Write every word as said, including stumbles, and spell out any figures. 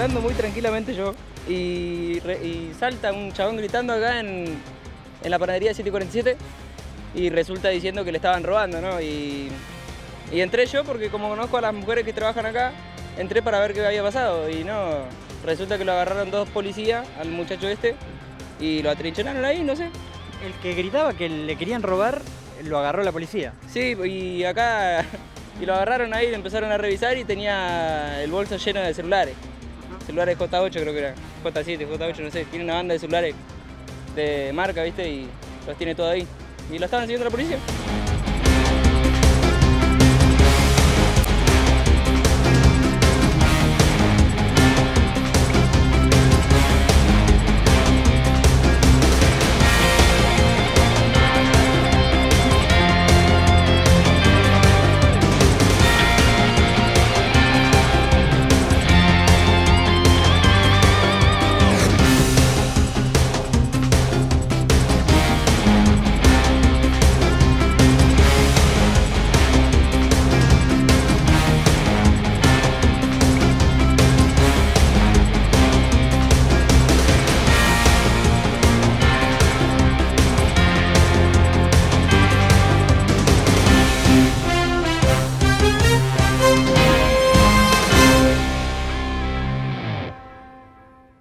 hablando muy tranquilamente yo y, re, y salta un chabón gritando acá en, en la panadería siete cuarenta y siete y resulta diciendo que le estaban robando, ¿no? Y, y entré yo porque como conozco a las mujeres que trabajan acá, entré para ver qué había pasado y no, resulta que lo agarraron dos policías al muchacho este y lo atrinchonaron ahí, no sé. El que gritaba que le querían robar, lo agarró la policía. Sí, y acá y lo agarraron ahí, lo empezaron a revisar y tenía el bolso lleno de celulares. Celulares J ocho creo que era, J siete, J ocho, no sé, tiene una banda de celulares de marca, ¿viste? Y los tiene todo ahí. Y lo estaban siguiendo la policía.